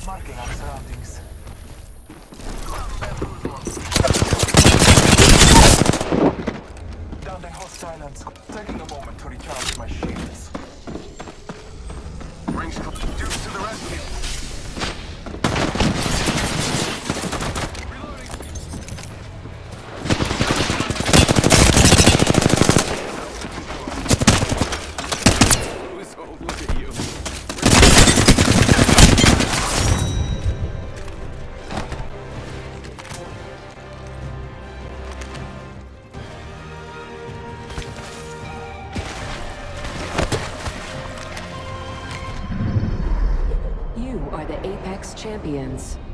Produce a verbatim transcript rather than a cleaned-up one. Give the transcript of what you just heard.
Marking our surroundings. Downed hostile and taking a moment to recharge my shields. Range Dukes to the rescue. You are the Apex Champions.